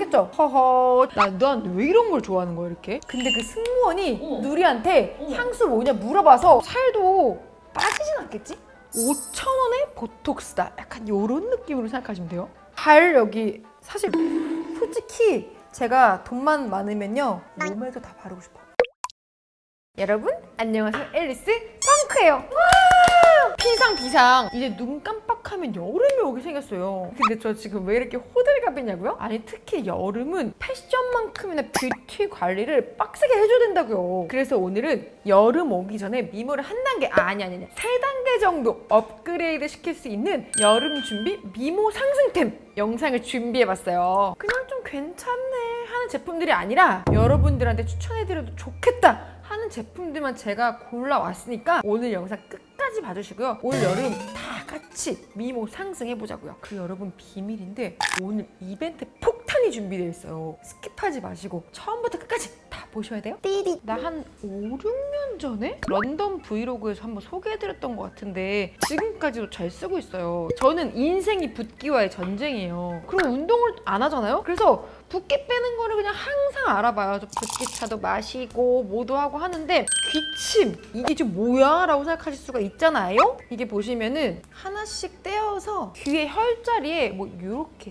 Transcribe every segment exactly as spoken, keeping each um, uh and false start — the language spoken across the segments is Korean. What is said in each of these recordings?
했죠? 허허, 난 왜 이런 걸 좋아하는 거야 이렇게? 근데 그 승무원이 어. 누리한테 어. 향수 뭐냐 물어봐서 살도 빠지진 않겠지? 오천 원에 보톡스다. 약간 이런 느낌으로 생각하시면 돼요. 발 여기 사실 솔직히 제가 돈만 많으면요 몸에도 다 바르고 싶어. 여러분 안녕하세요. 앨리스 펑크예요. 피상 비상 이제 눈 깜빡하면 여름이 오게 생겼어요. 근데 저 지금 왜 이렇게 호들갑이냐고요? 아니 특히 여름은 패션만큼이나 뷰티 관리를 빡세게 해줘야 된다고요. 그래서 오늘은 여름 오기 전에 미모를 한 단계 아니 아니 아니 세 단계 정도 업그레이드 시킬 수 있는 여름 준비 미모 상승템 영상을 준비해봤어요. 그냥 좀 괜찮네 하는 제품들이 아니라 여러분들한테 추천해드려도 좋겠다 하는 제품들만 제가 골라왔으니까 오늘 영상 끝까지 봐주시고요. 올 여름 다 같이 미모 상승해보자고요. 그 여러분 비밀인데 오늘 이벤트 폭탄이 준비되어 있어요. 스킵하지 마시고 처음부터 끝까지 다 보셔야 돼요. 띠리 나 한 오, 육 년 전에 런던 브이로그에서 한번 소개해드렸던 것 같은데 지금까지도 잘 쓰고 있어요. 저는 인생이 붓기와의 전쟁이에요. 그럼 운동을 안 하잖아요? 그래서 붓기 빼는 거를 그냥 항상 알아봐요. 붓기차도 마시고 뭐도 하고 하는데 귀침! 이게 지금 뭐야? 라고 생각하실 수가 있잖아요? 이게 보시면은 하나씩 떼어서 귀의 혈자리에 뭐 이렇게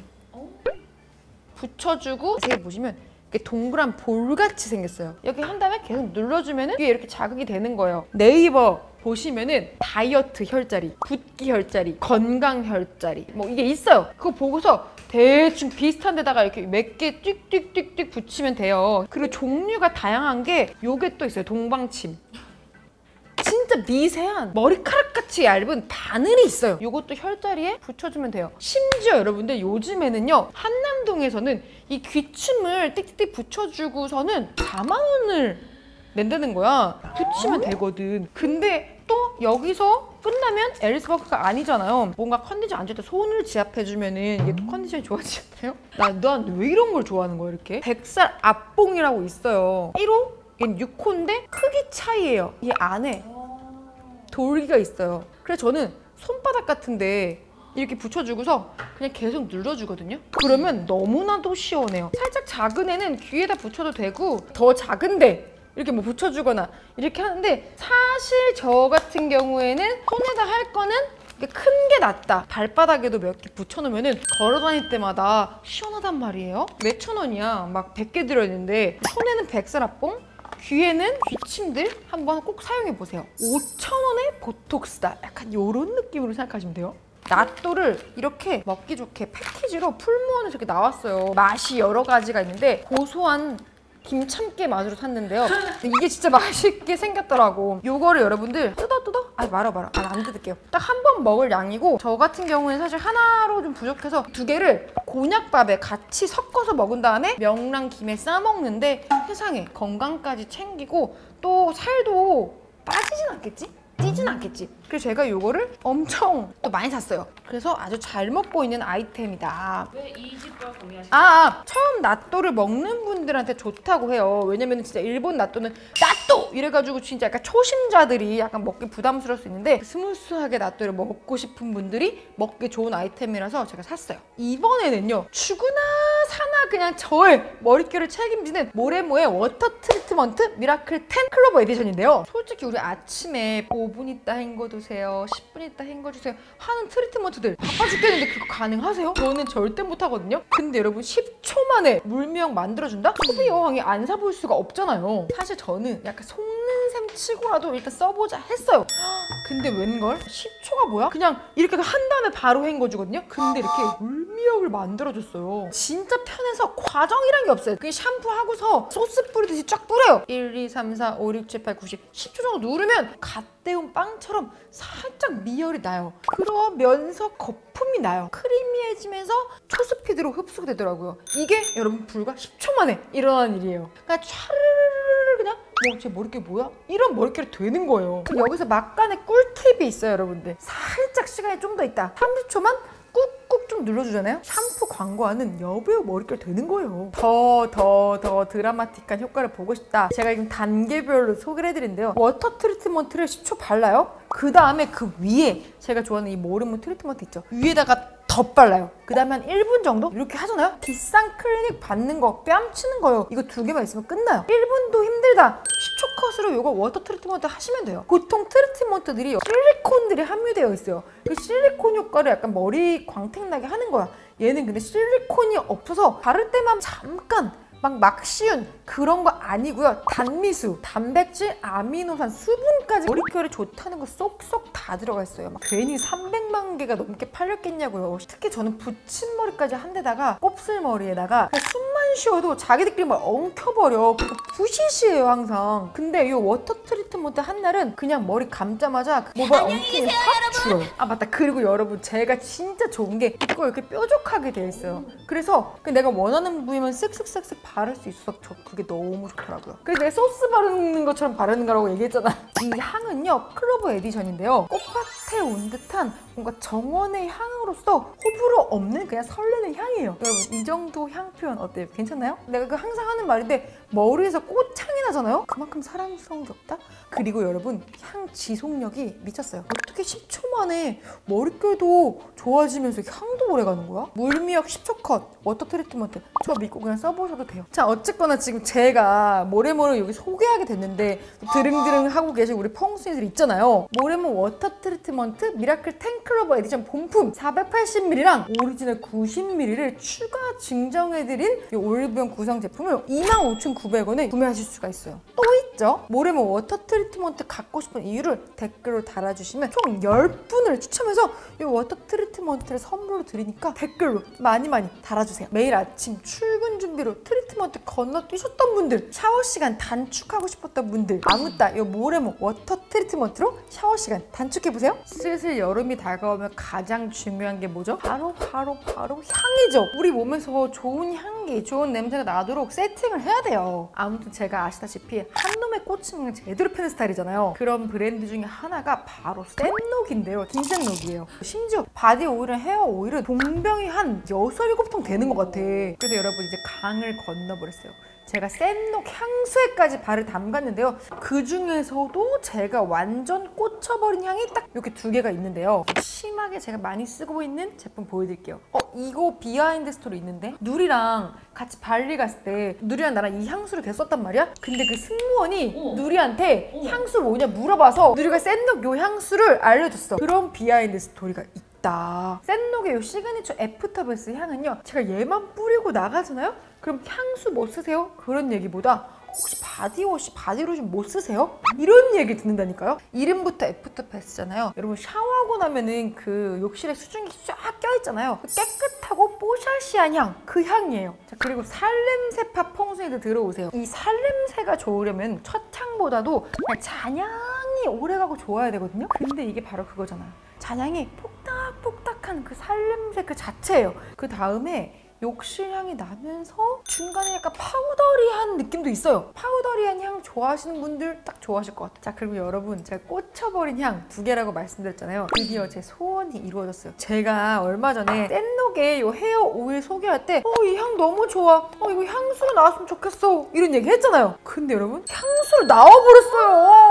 붙여주고 자세히 보시면 이렇게 동그란 볼같이 생겼어요. 여기 한 다음에 계속 눌러주면은 귀에 이렇게 자극이 되는 거예요. 네이버 보시면은 다이어트 혈자리, 붓기 혈자리, 건강 혈자리 뭐 이게 있어요. 그거 보고서 대충 비슷한 데다가 이렇게 몇 개 띡띡띡띡 붙이면 돼요. 그리고 종류가 다양한 게 요게 또 있어요. 동방침. 진짜 미세한 머리카락같이 얇은 바늘이 있어요. 요것도 혈자리에 붙여주면 돼요. 심지어 여러분들 요즘에는요 한남동에서는 이 귀춤을 띡띡띡 붙여주고서는 사만 원을 낸다는 거야. 붙이면 되거든. 근데 또 여기서 끝나면 앨리스 펑크가 아니잖아요. 뭔가 컨디션 안 좋을 때 손을 지압해주면은 이게 또 컨디션이 좋아지잖아요. 난 왜 이런 걸 좋아하는 거야 이렇게? 백살 앞봉이라고 있어요. 일 호? 얘는 육 호인데 크기 차이예요. 이 안에 돌기가 있어요. 그래서 저는 손바닥 같은데 이렇게 붙여주고서 그냥 계속 눌러주거든요. 그러면 너무나도 시원해요. 살짝 작은 애는 귀에다 붙여도 되고 더 작은데 이렇게 뭐 붙여주거나 이렇게 하는데 사실 저 같은 경우에는 손에다 할 거는 큰 게 낫다. 발바닥에도 몇 개 붙여놓으면 걸어 다닐 때마다 시원하단 말이에요. 몇천 원이야. 막 백 개 들어있는데 손에는 백살 앞봉, 귀에는 귀침들 한번 꼭 사용해보세요. 오천 원에 보톡스다. 약간 이런 느낌으로 생각하시면 돼요. 낫또를 이렇게 먹기 좋게 패키지로 풀무원에서 이렇게 나왔어요. 맛이 여러 가지가 있는데 고소한 김참깨 맛으로 샀는데요. 이게 진짜 맛있게 생겼더라고. 요거를 여러분들 뜯어 뜯어? 아니 말아 말아. 아, 안 뜯을게요. 딱 한 번 먹을 양이고 저 같은 경우에는 사실 하나로 좀 부족해서 두 개를 곤약밥에 같이 섞어서 먹은 다음에 명랑 김에 싸 먹는데 세상에 건강까지 챙기고 또 살도 빠지진 않겠지? 찌진 않겠지? 그래서 제가 요거를 엄청 또 많이 샀어요. 그래서 아주 잘 먹고 있는 아이템이다. 왜 이 집과 구매하셨어요? 아, 아 처음 나또를 먹는 분들한테 좋다고 해요. 왜냐면 진짜 일본 나또는 나또! 이래가지고 진짜 약간 초심자들이 약간 먹기 부담스러울 수 있는데 스무스하게 나또를 먹고 싶은 분들이 먹기 좋은 아이템이라서 제가 샀어요. 이번에는요 추구나 사나 그냥 저의 머릿결을 책임지는 모레모의 워터 트리트먼트 미라클 텐 클로버 에디션인데요. 솔직히 우리 아침에 오 분 있다 헹궈주세요, 십 분 있다 헹궈주세요 하는 트리트먼트들 바빠 죽겠는데 그거 가능하세요? 저는 절대 못하거든요. 근데 여러분 십 초 만에 물명 만들어준다? 소비 여왕이 안 사볼 수가 없잖아요. 사실 저는 약간 속는 셈 치고라도 일단 써보자 했어요. 근데 웬걸? 십 초가 뭐야? 그냥 이렇게 한 다음에 바로 헹궈주거든요. 근데 이렇게 물미역을 만들어줬어요. 진짜 편해서 과정이란 게 없어요. 그냥 샴푸하고서 소스 뿌리듯이 쫙 뿌려요. 일, 이, 삼, 사, 오, 육, 칠, 팔, 구, 십 십 초 정도 누르면 갓 데운 빵처럼 살짝 미열이 나요. 그러면서 거품이 나요. 크리미해지면서 초스피드로 흡수가 되더라고요. 이게 여러분 불과 십 초 만에 일어나는 일이에요. 그냥 촤르르르 그냥 뭐 제 머릿결 뭐야? 이런 머릿결이 되는 거예요. 여기서 막간의 꿀팁이 있어요 여러분들. 살짝 시간이 좀 더 있다. 삼십 초만 꾹꾹 좀 눌러주잖아요? 샴푸 광고하는 여배우 머릿결 되는 거예요. 더 더 더 드라마틱한 효과를 보고 싶다. 제가 지금 단계별로 소개를 해드린대요. 워터 트리트먼트를 십 초 발라요. 그 다음에 그 위에 제가 좋아하는 이 모르몬 트리트먼트 있죠? 위에다가 덧발라요. 그 다음에 한 일 분 정도 이렇게 하잖아요. 비싼 클리닉 받는 거 뺨치는 거예요. 이거 두 개만 있으면 끝나요. 일 분도 힘들다. 십 초 컷으로 이거 워터 트리트먼트 하시면 돼요. 보통 트리트먼트들이 실리콘들이 함유되어 있어요. 그 실리콘 효과를 약간 머리 광택나게 하는 거야. 얘는 근데 실리콘이 없어서 바를 때만 잠깐 막 막 씌운 그런 거 아니고요. 단미수, 단백질, 아미노산, 수분까지 머릿결에 좋다는 거 쏙쏙 다 들어가 있어요. 막 괜히 삼백만 개가 넘게 팔렸겠냐고요. 특히 저는 붙임머리까지 한 데다가 곱슬머리에다가 숨만 쉬어도 자기들끼리 막 엉켜버려. 부시시해요 항상. 근데 이 워터 트리트먼트 한 날은 그냥 머리 감자마자 그 모발 엉킴이 확 줄어요. 아 맞다. 그리고 여러분 제가 진짜 좋은 게 이거 이렇게 뾰족하게 돼 있어요. 그래서 내가 원하는 부위만 쓱쓱쓱쓱 바를 수 있어서 저 그게 너무 좋더라고요. 그래서 내가 소스 바르는 것처럼 바르는 거라고 얘기했잖아. 이 향은요 클로버 에디션인데요. 꽃밭에 온 듯한 뭔가 정원의 향으로서 호불호 없는 그냥 설레는 향이에요. 여러분 이 정도 향 표현 어때요? 괜찮나요? 내가 그 항상 하는 말인데 머리에서 꽃향이 나잖아요? 그만큼 사랑스러운 게 없다? 그리고 여러분 향 지속력이 미쳤어요. 어떻게 십 초 만에 머릿결도 좋아지면서 향도 오래가는 거야? 물미역 십 초 컷 워터 트리트먼트 저 믿고 그냥 써보셔도 돼요. 자 어쨌거나 지금 제가 모래모를 여기 소개하게 됐는데 드릉드릉 하고 계신 우리 펑순이들 있잖아요. 모래모 워터 트리트먼트 미라클 텐 클로버 에디션 본품 사백팔십 밀리리터랑 오리지널 구십 밀리리터를 추가 증정해드린 이 올리브영 구성 제품을 이만 오천구백 원에 구매하실 수가 있어요. 또 있죠? 모래모 워터 트리트먼트 갖고 싶은 이유를 댓글로 달아주시면 총 열 분을 추첨해서 이 워터 트리트먼트를 선물로 드리니까 댓글로 많이 많이 달아주세요. 매일 아침 출근 준비로 트리트먼트 건너뛰셨던 분들, 샤워 시간 단축하고 싶었던 분들 아무따 이 모래모 워터 트리트먼트로 샤워 시간 단축해보세요. 슬슬 여름이 다가오면 가장 중요한 게 뭐죠? 바로 바로 바로 향이죠. 우리 몸에서 좋은 향기, 좋은 냄새가 나도록 세팅을 해야 돼요. 아무튼 제가 아시다시피 한 놈의 꽂히면 제대로 패는 스타일이잖아요. 그런 브랜드 중에 하나가 바로 샌녹인데요. 긴센녹이에요. 심지어 바디 오일이랑 헤어 오일은 동병이 한 여섯, 일곱 통 되는 것 같아. 그래서 여러분 이제 강을 건너버렸어요. 제가 샌녹 향수에까지 발을 담갔는데요. 그 중에서도 제가 완전 꽂혀버린 향이 딱 이렇게 두 개가 있는데요. 심하게 제가 많이 쓰고 있는 제품 보여드릴게요. 어 이거 비하인드 스토리 있는데 누리랑 같이 발리 갔을 때 누리랑 나랑 이 향수를 계속 썼단 말이야? 근데 그 승무원이 어. 누리한테 어. 향수 뭐냐 물어봐서 누리가 샌녹 요 향수를 알려줬어. 그런 비하인드 스토리가 있다. 샌녹의 이 시그니처 애프터베스 향은요. 제가 얘만 뿌리고 나가잖아요? 그럼 향수 뭐 쓰세요? 그런 얘기보다 혹시 바디워시, 바디로션 못 쓰세요? 이런 얘기 듣는다니까요? 이름부터 애프터베스잖아요. 여러분 샤워하고 나면은 그 욕실에 수증기 쫙 껴있잖아요. 그 깨끗하고 뽀샤시한 향, 그 향이에요. 자 그리고 살냄새파 펑순이들 들어오세요. 이 살냄새가 좋으려면 첫 향보다도 그냥 잔향이 오래가고 좋아야 되거든요? 근데 이게 바로 그거잖아요. 잔향이 폭닥폭닥한 그 살냄새 그 자체예요. 그 다음에 욕실 향이 나면서 중간에 약간 파우더리한 느낌도 있어요. 파우더리한 향 좋아하시는 분들 딱 좋아하실 것 같아요. 자 그리고 여러분 제가 꽂혀버린 향 두 개라고 말씀드렸잖아요. 드디어 제 소원이 이루어졌어요. 제가 얼마 전에 샌녹의 이 헤어 오일 소개할 때 어, 이 향 너무 좋아. 어, 이거 향수로 나왔으면 좋겠어. 이런 얘기 했잖아요. 근데 여러분 향수로 나와버렸어요.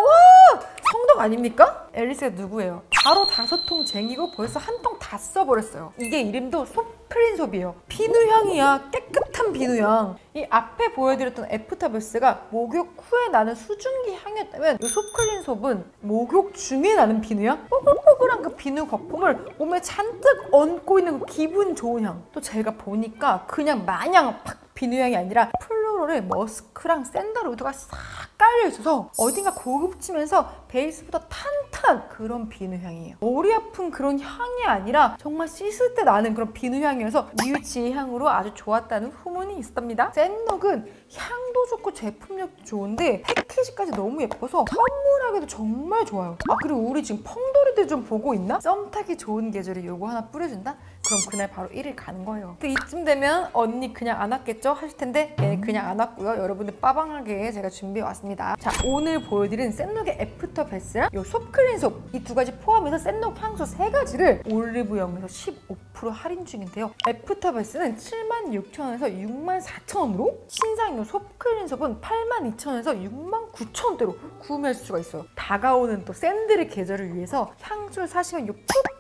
와! 성덕 아닙니까? 앨리스가 누구예요? 바로 다섯 통 쟁이고 벌써 한 통 다 써버렸어요. 이게 이름도 소프린솝이에요. 비누향이야. 깨끗한 비누향. 이 앞에 보여드렸던 애프터베스가 목욕 후에 나는 수증기 향이었다면 이 소프린솝은 목욕 중에 나는 비누향? 뽀글뽀글한 그 비누 거품을 몸에 잔뜩 얹고 있는 그 기분 좋은 향. 또 제가 보니까 그냥 마냥 팍 비누향이 아니라 플로럴의 머스크랑 샌달우드가 싹 깔려있어서 어딘가 고급지면서 베이스보다 탄탄한 그런 비누향이에요. 머리 아픈 그런 향이 아니라 정말 씻을 때 나는 그런 비누향이어서 뉘우치의 향으로 아주 좋았다는 후문이 있었답니다. 샌녹은 향도 좋고 제품력도 좋은데 패키지까지 너무 예뻐서 선물하기도 정말 좋아요. 아 그리고 우리 지금 펑돌이들 좀 보고 있나? 썸 타기 좋은 계절에 요거 하나 뿌려준다? 그럼 그날 바로 일 일 가는 거예요. 근데 이쯤 되면 언니 그냥 안 왔겠죠? 하실 텐데 얘는 그냥 안 왔고요. 여러분들 빠방하게 제가 준비해 왔습니다. 자 오늘 보여드린 샌녹의 애프터베스랑 요 솝클린솝 이 두 가지 포함해서 샌녹 향수 세 가지를 올리브영에서 십오 퍼센트 할인 중인데요. 애프터베스는 칠만 육천 원에서 육만 사천 원으로 신상 요 솝클린솝은 팔만 이천 원에서 육만 구천 원대로 구매할 수가 있어요. 다가오는 또 샌들의 계절을 위해서 향수를 사시면 요 푹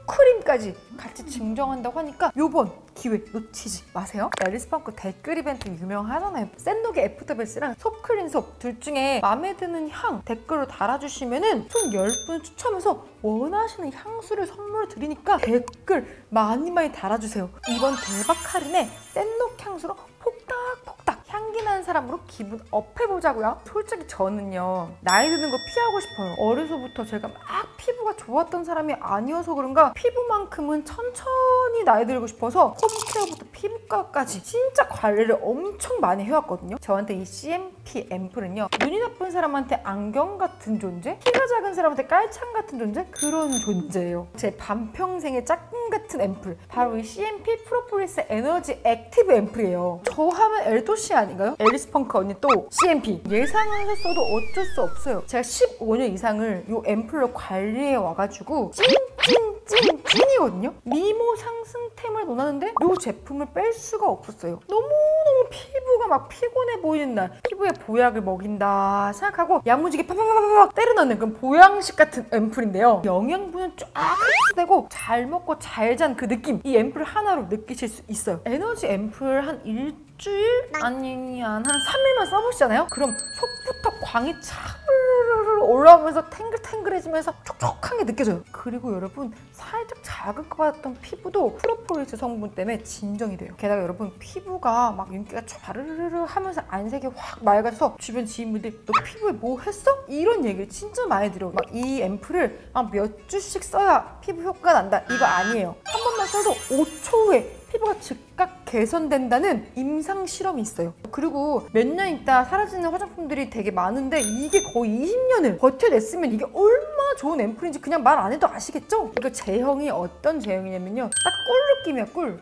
톱크림까지 같이 증정한다고 하니까 요번 기회 놓치지 마세요. 앨리스 펑크 댓글 이벤트 유명하잖아요. 샌독의 애프터베스랑 톱크림 속 둘 중에 마음에 드는 향 댓글로 달아주시면은 총 열 분 추첨해서 원하시는 향수를 선물 드리니까 댓글 많이 많이 달아주세요. 이번 대박 할인에 샌독 향수로 폭닥폭닥 향기 나는 사람으로 기분 업 해보자고요. 솔직히 저는요, 나이 드는 거 피하고 싶어요. 어려서부터 제가 막 피부가 좋았던 사람이 아니어서 그런가 피부만큼은 천천히 나이 들고 싶어서 홈케어부터 피부과까지 진짜 관리를 엄청 많이 해왔거든요. 저한테 이 씨엠피 앰플은요, 눈이 나쁜 사람한테 안경 같은 존재? 키가 작은 사람한테 깔창 같은 존재? 그런 존재예요. 제 반평생의 짝꿍 같은 앰플, 바로 이 씨엠피 프로폴리스 에너지 액티브 앰플이에요. 저 하면 엘도씨 아닌가요? 앨리스 펑크 언니 또 씨엠피 예상하셨어도 어쩔 수 없어요. 제가 십오 년 이상을 이 앰플로 관리해 와가지고 찐찐찐 찐이거든요. 미모 상승템을 논하는데 이 제품을 뺄 수가 없었어요. 너무너무 피부가 막 피곤해 보이는 날, 피부에 보약을 먹인다 생각하고 야무지게 팍팍팍팍 때려 넣는 그런 보양식 같은 앰플인데요. 영양분은 쫙 흡수되고 잘 먹고 잘 잔 그 느낌, 이 앰플 하나로 느끼실 수 있어요. 에너지 앰플 한 일주일? 아니 한 삼 일만 써보시잖아요? 그럼 속부터 광이 차 올라오면서 탱글탱글해지면서 촉촉하게 느껴져요. 그리고 여러분, 살짝 자극받았던 피부도 프로폴리스 성분 때문에 진정이 돼요. 게다가 여러분, 피부가 막 윤기가 촤르르르 하면서 안색이 확 맑아져서 주변 지인분들이 너 피부에 뭐 했어? 이런 얘기를 진짜 많이 들어요. 막 이 앰플을 막 몇 주씩 써야 피부 효과가 난다, 이거 아니에요. 한 번만 써도 오 초 후에 피부가 즉각 개선된다는 임상 실험이 있어요. 그리고 몇 년 있다 사라지는 화장품들이 되게 많은데 이게 거의 이십 년을 버텨냈으면 이게 얼마나 좋은 앰플인지 그냥 말 안 해도 아시겠죠? 이거 제형이 어떤 제형이냐면요, 딱 꿀 느낌이야. 꿀.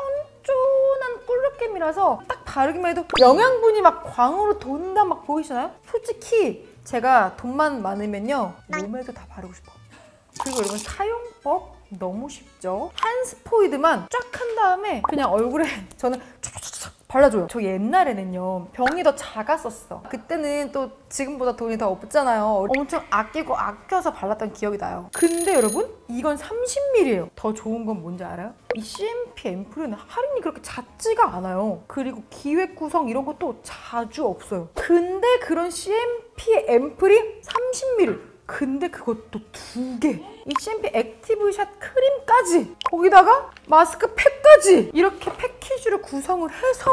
쫀쫀한 꿀 느낌이라서 딱 바르기만 해도 영양분이 막 광으로 돈다 막 보이시나요? 솔직히 제가 돈만 많으면요, 몸에도 다 바르고 싶어. 그리고 여러분, 사용법 너무 쉽죠? 한 스포이드만 쫙 한 다음에 그냥 얼굴에 저는 촥촥촥 발라줘요. 저 옛날에는요, 병이 더 작았었어. 그때는 또 지금보다 돈이 더 없잖아요. 엄청 아끼고 아껴서 발랐던 기억이 나요. 근데 여러분, 이건 삼십 밀리리터예요. 더 좋은 건 뭔지 알아요? 이 씨엠피 앰플은 할인이 그렇게 잦지가 않아요. 그리고 기획 구성 이런 것도 자주 없어요. 근데 그런 씨엠피 앰플이 삼십 밀리리터. 근데 그것도 두 개. 이 씨엠피 액티브샷 크림까지, 거기다가 마스크팩까지 이렇게 패키지로 구성을 해서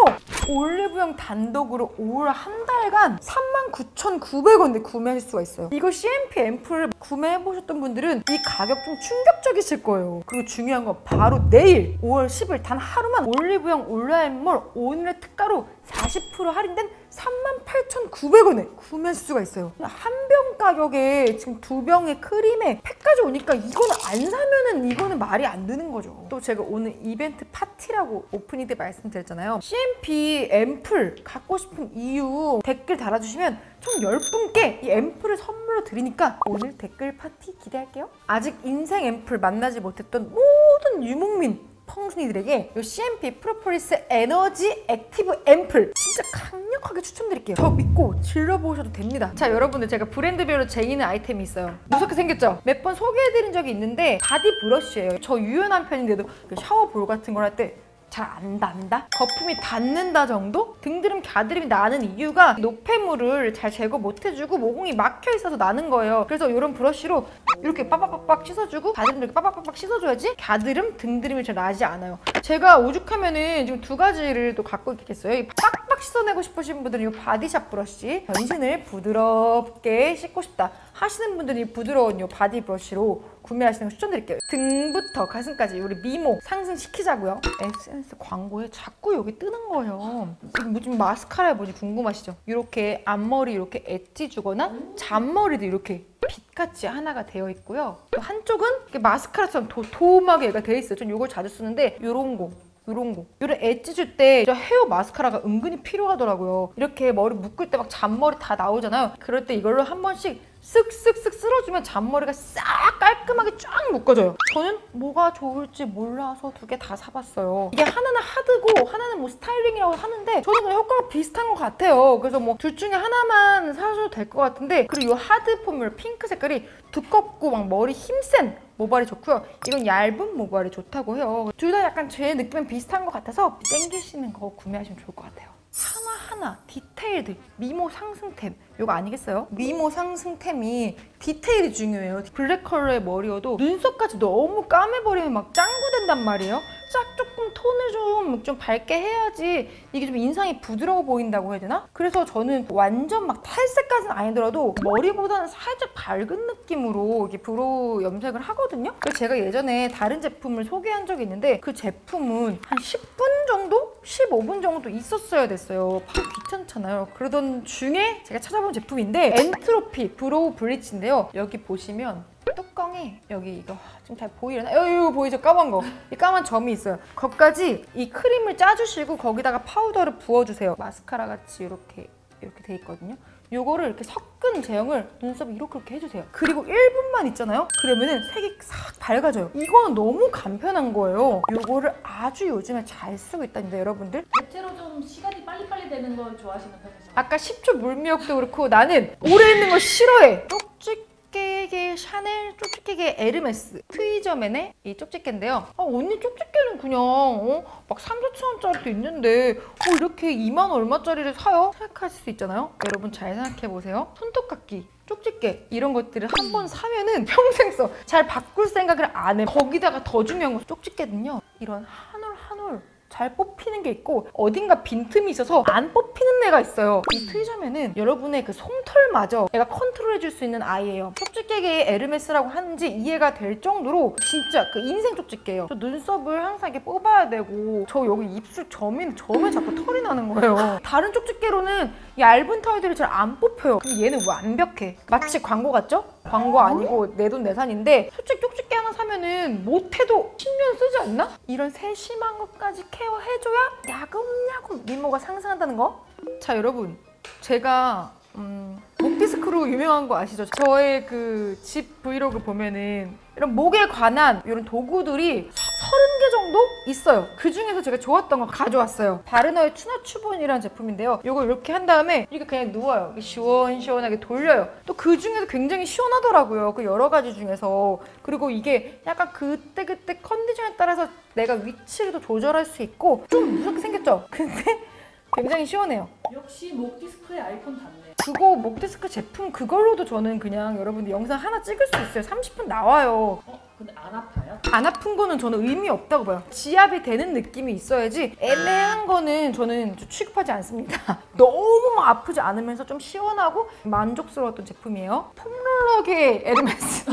올리브영 단독으로 올 한 달간 삼만 구천구백 원에 구매하실 수가 있어요. 이거 씨엠피 앰플 구매해보셨던 분들은 이 가격 좀 충격적이실 거예요. 그리고 중요한 건 바로 내일 오월 십일 단 하루만 올리브영 온라인몰 오늘의 특가로 사십 퍼센트 할인된 삼만 팔천구백 원에 구매하실 수가 있어요. 한 병 가격에 지금 두 병의 크림에 팩까지 오니까 이거는 안 사면은 이거는 말이 안 되는 거죠. 또 제가 오늘 이벤트 파티라고 오프닝 때 말씀드렸잖아요. 씨엠피 앰플 갖고 싶은 이유 댓글 달아주시면 총 열 분께 이 앰플을 선물로 드리니까 오늘 댓글 파티 기대할게요. 아직 인생 앰플 만나지 못했던 모든 유목민 펑순이들에게 이 씨엠피 프로폴리스 에너지 액티브 앰플 진짜 강력하게 추천드릴게요. 저 믿고 질러보셔도 됩니다. 자, 여러분들, 제가 브랜드별로 제이는 아이템이 있어요. 무섭게 생겼죠? 몇 번 소개해드린 적이 있는데 바디 브러쉬예요. 저 유연한 편인데도 그 샤워볼 같은 걸 할 때 잘 안 닿는다? 거품이 닿는다 정도? 등드름, 갸드름이 나는 이유가 노폐물을 잘 제거 못해주고 모공이 막혀 있어서 나는 거예요. 그래서 이런 브러쉬로 이렇게 빠박빠박 씻어주고, 갸드름 이렇게 빠박빠박 씻어줘야지 갸드름, 등드름이 잘 나지 않아요. 제가 오죽하면은 지금 두 가지를 또 갖고 있겠어요. 이 빡빡 씻어내고 싶으신 분들은 이 바디샵 브러쉬, 변신을 부드럽게 씻고 싶다 하시는 분들은 이 부드러운 이 바디 브러쉬로 구매하시는 거 추천드릴게요. 등부터 가슴까지 우리 미모 상승시키자고요. 에스엔에스 광고에 자꾸 여기 뜨는 거예요. 지금 뭐 좀 마스카라에 뭐지 궁금하시죠? 이렇게 앞머리 이렇게 엣지 주거나 잔머리도 이렇게 빛같이 하나가 되어 있고요. 또 한쪽은 이렇게 마스카라처럼 도톰하게 얘가 되어 있어요. 전 이걸 자주 쓰는데 이런 거. 요런 거. 요런 엣지 줄 때 헤어 마스카라가 은근히 필요하더라고요. 이렇게 머리 묶을 때 막 잔머리 다 나오잖아요. 그럴 때 이걸로 한 번씩 쓱쓱쓱 쓸어주면 잔머리가 싹 깔끔하게 쫙 묶어져요. 저는 뭐가 좋을지 몰라서 두 개 다 사봤어요. 이게 하나는 하드고 하나는 뭐 스타일링이라고 하는데 저는 그냥 효과가 비슷한 것 같아요. 그래서 뭐 둘 중에 하나만 사셔도 될 것 같은데, 그리고 이 하드 폼물 핑크 색깔이 두껍고 막 머리 힘센 모발이 좋고요. 이건 얇은 모발이 좋다고 해요. 둘 다 약간 제 느낌은 비슷한 것 같아서 땡기시는 거 구매하시면 좋을 것 같아요. 하나하나 디테일들, 미모 상승템 이거 아니겠어요? 미모 상승템이 디테일이 중요해요. 블랙 컬러의 머리여도 눈썹까지 너무 까매버리면 막 짱구 된단 말이에요. 짝 조금 톤을 좀, 좀 밝게 해야지 이게 좀 인상이 부드러워 보인다고 해야 되나? 그래서 저는 완전 막 탈색까지는 아니더라도 머리보다는 살짝 밝은 느낌으로 이렇게 브로우 염색을 하거든요. 그래서 제가 예전에 다른 제품을 소개한 적이 있는데 그 제품은 한 십 분 정도? 십오 분 정도 있었어야 됐어요. 바로 귀찮잖아요. 그러던 중에 제가 찾아본 제품인데 엔트로피 브로우 블리치인데요. 여기 보시면 뚜껑에 여기 이거 지금 잘 보이려나? 여기 이거 보이죠? 까만 거. 이 까만 점이 있어요. 거기까지 이 크림을 짜주시고 거기다가 파우더를 부어주세요. 마스카라 같이 이렇게 이렇게 돼 있거든요. 요거를 이렇게 섞은 제형을 눈썹에 이렇게 이렇게 해주세요. 그리고 일 분만 있잖아요? 그러면은 색이 싹 밝아져요. 이거는 너무 간편한 거예요. 요거를 아주 요즘에 잘 쓰고 있다는데 여러분들? 대체로 좀 시간이 빨리빨리 되는 걸 좋아하시는 편이죠? 아까 십 초 물미역도 그렇고 나는 오래 있는 거 싫어해. 쪽집게의 샤넬, 쪽집게의 에르메스 트위저맨의 이 쪽집게인데요. 아, 언니 쪽집게는 그냥 어? 막 삼, 사천 원짜리도 있는데 뭐 이렇게 이만 얼마짜리를 사요? 생각하실 수 있잖아요. 여러분 잘 생각해보세요. 손톱깎이, 쪽집게 이런 것들을 한 번 사면은 평생 써. 잘 바꿀 생각을 안 해. 거기다가 더 중요한 건 쪽집게는요. 이런 한 올 한 올 잘 뽑히는 게 있고 어딘가 빈틈이 있어서 안 뽑히는 애가 있어요. 이 트위저맨은 여러분의 그 솜털마저 얘가 컨트롤해줄 수 있는 아이예요. 쪽집게의 에르메스라고 하는지 이해가 될 정도로 진짜 그 인생 쪽집게예요. 저 눈썹을 항상 이렇게 뽑아야 되고 저 여기 입술 점인 점에 자꾸 털이 나는 거예요. 다른 쪽집게로는 얇은 털들이 잘 안 뽑혀요. 근데 얘는 완벽해. 마치 광고 같죠? 광고 아니고 내돈내산인데 솔직히 쪽집게 하나 사면은 못해도 십 년 쓰지 않나? 이런 세심한 것까지 케어해줘야 야금야금 미모가 상승한다는 거? 자 여러분, 제가 음, 목 디스크로 유명한 거 아시죠? 저의 그 집 브이로그 보면은 이런 목에 관한 이런 도구들이 서른 개 정도 있어요. 그 중에서 제가 좋았던 거 가져왔어요. 바르너의 추나추본이라는 제품인데요. 이거 이렇게 한 다음에 이렇게 그냥 누워요. 이렇게 시원시원하게 돌려요. 또 그 중에서 굉장히 시원하더라고요. 그 여러 가지 중에서. 그리고 이게 약간 그때그때 컨디션에 따라서 내가 위치를 조절할 수 있고 좀 무섭게 생겼죠? 근데 굉장히 시원해요. 역시 목 디스크의 아이콘 같네. 그거 목 디스크 제품 그걸로도 저는 그냥 여러분들 영상 하나 찍을 수 있어요. 삼십 분 나와요. 어? 근데 안 아파요? 안 아픈 거는 저는 의미 없다고 봐요. 지압이 되는 느낌이 있어야지 애매한 거는 저는 취급하지 않습니다. 너무 막 아프지 않으면서 좀 시원하고 만족스러웠던 제품이에요. 폼롤러계 에르메스.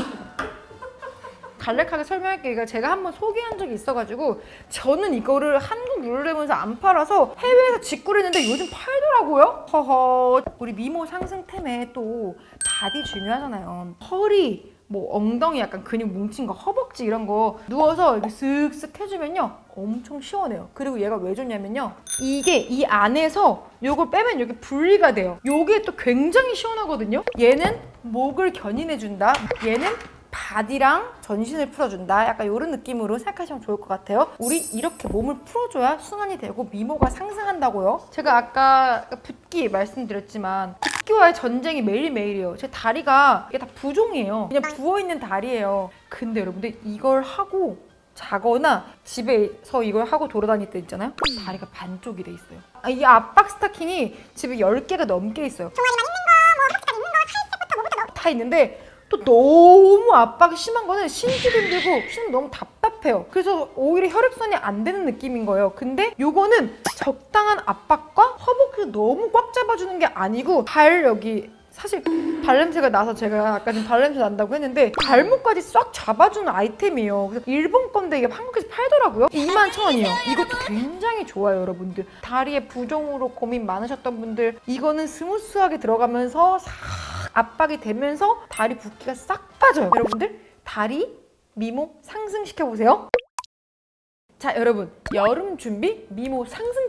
간략하게 설명할게요. 이거 제가 한번 소개한 적이 있어가지고 저는 이거를 한국 룰루레몬에서 안 팔아서 해외에서 직구했는데 요즘 팔더라고요. 허허. 우리 미모 상승템에 또 바디 중요하잖아요. 허리, 뭐 엉덩이 약간 근육 뭉친 거, 허벅지 이런 거 누워서 이렇게 쓱쓱 해주면요 엄청 시원해요. 그리고 얘가 왜 좋냐면요, 이게 이 안에서 요걸 빼면 이렇게 분리가 돼요. 요게 또 굉장히 시원하거든요. 얘는 목을 견인해준다, 얘는 바디랑 전신을 풀어준다. 약간 이런 느낌으로 생각하시면 좋을 것 같아요. 우리 이렇게 몸을 풀어줘야 순환이 되고 미모가 상승한다고요. 제가 아까 붓기 말씀드렸지만 붓기와의 전쟁이 매일매일이에요. 제 다리가 이게 다 부종이에요. 그냥 부어있는 다리예요. 근데 여러분들 이걸 하고 자거나 집에서 이걸 하고 돌아다닐 때 있잖아요. 다리가 반쪽이 돼 있어요. 아, 이 압박 스타킹이 집에 열 개가 넘게 있어요. 종아리만 있는 거, 뭐 허벅지까지 있는 거, 팔색부터 뭐부터 다 있는데 또 너무 압박이 심한 거는 신기도 힘들고 신으면 너무 답답해요. 그래서 오히려 혈액순환이 안 되는 느낌인 거예요. 근데 요거는 적당한 압박과 허벅지를 너무 꽉 잡아주는 게 아니고 발 여기 사실 발냄새가 나서 제가 아까 좀 발냄새 난다고 했는데 발목까지 싹 잡아주는 아이템이에요. 그래서 일본 건데 이게 한국에서 팔더라고요. 이만 천 원이에요. 이것도 굉장히 좋아요, 여러분들. 다리에 부종으로 고민 많으셨던 분들 이거는 스무스하게 들어가면서 싹 압박이 되면서 다리 붓기가 싹 빠져요. 여러분들 다리 미모 상승시켜보세요. 자 여러분, 여름 준비 미모 상승템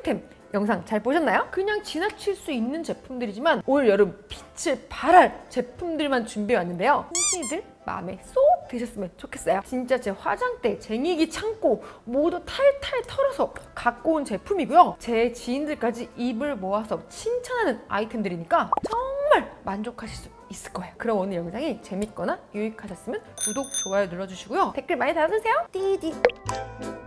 영상 잘 보셨나요? 그냥 지나칠 수 있는 제품들이지만 올 여름 빛을 발할 제품들만 준비해왔는데요. 선생님들 마음에 쏙 드셨으면 좋겠어요. 진짜 제 화장대, 쟁이기 창고 모두 탈탈 털어서 갖고 온 제품이고요. 제 지인들까지 입을 모아서 칭찬하는 아이템들이니까 정말 만족하실 수 있을 거예요. 그럼 오늘 영상이 재밌거나 유익하셨으면 구독, 좋아요 눌러주시고요. 댓글 많이 달아주세요. 띠디.